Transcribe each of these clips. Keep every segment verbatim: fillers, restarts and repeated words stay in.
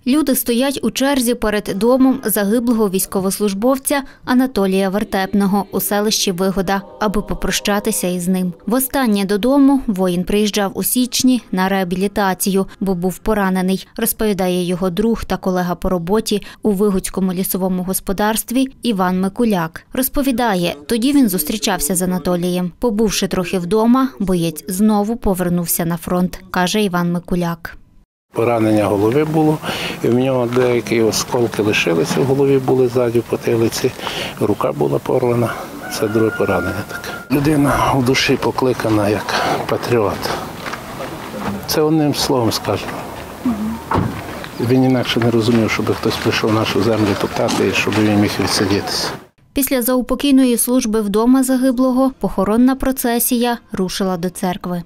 Люди стоять у черзі перед домом загиблого військовослужбовця Анатолія Вертепного у селищі Вигода, аби попрощатися із ним. Востаннє додому воїн приїжджав у січні на реабілітацію, бо був поранений, розповідає його друг та колега по роботі у Вигодському лісовому господарстві Іван Микуляк. Розповідає, тоді він зустрічався з Анатолієм. Побувши трохи вдома, боєць знову повернувся на фронт, каже Іван Микуляк. Поранення голови було, і в нього деякі осколки лишилися в голові, були ззаді в потилиці, рука була порвана. Це друге поранення таке. Людина у душі покликана як патріот. Це одним словом скажемо. Він інакше не розумів, щоб хтось прийшов нашу землю топтати і щоб він міг відсидітися. Після заупокійної служби вдома загиблого похоронна процесія рушила до церкви.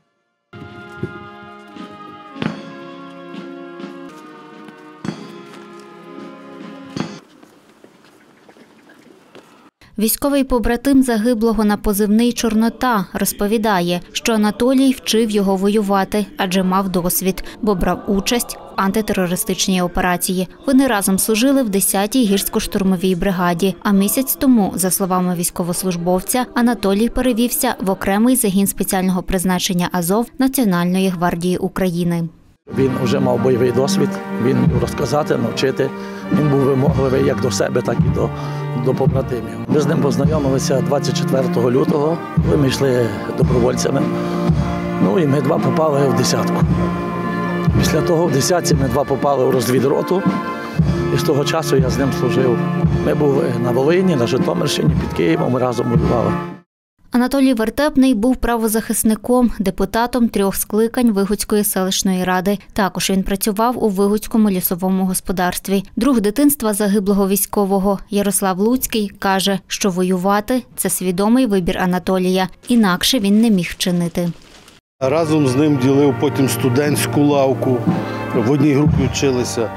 Військовий побратим загиблого на позивний «Чорнота» розповідає, що Анатолій вчив його воювати, адже мав досвід, бо брав участь в антитерористичній операції. Вони разом служили в десятій гірсько-штурмовій бригаді, а місяць тому, за словами військовослужбовця, Анатолій перевівся в окремий загін спеціального призначення «Азов» Національної гвардії України. Він вже мав бойовий досвід, він міг розказати, навчити. Він був вимогливий як до себе, так і до, до побратимів. Ми з ним познайомилися двадцять четвертого лютого, коли ми йшли добровольцями. Ну і ми два попали в десятку. Після того в десятці ми два попали у розвідроту. І з того часу я з ним служив. Ми були на Волині, на Житомирщині, під Києвом, ми разом воювали. Анатолій Вертепний був правозахисником, депутатом трьох скликань Вигодської селищної ради. Також він працював у Вигодському лісовому господарстві. Друг дитинства загиблого військового Ярослав Луцький каже, що воювати – це свідомий вибір Анатолія. Інакше він не міг вчинити. Разом з ним ділив потім студентську лавку, в одній групі вчилися.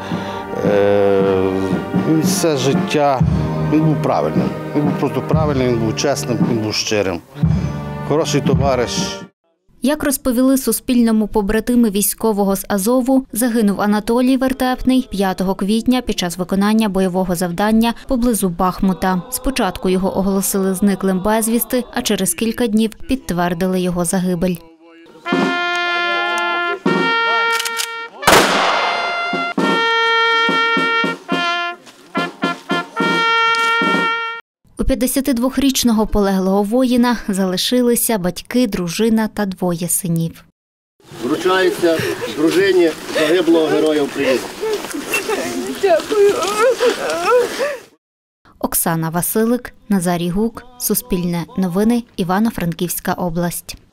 Він все життя, він був правильним. Він був просто правильним, він був чесним, він був щирим. Хороший товариш. Як розповіли Суспільному побратими військового з Азову, загинув Анатолій Вертепний п'ятого квітня під час виконання бойового завдання поблизу Бахмута. Спочатку його оголосили зниклим безвісти, а через кілька днів підтвердили його загибель. У п'ятдесятидвохрічного полеглого воїна залишилися батьки, дружина та двоє синів. Вручається дружині загиблого героя України. Дякую. Оксана Василик, Назарій Гук, Суспільне новини, Івано-Франківська область.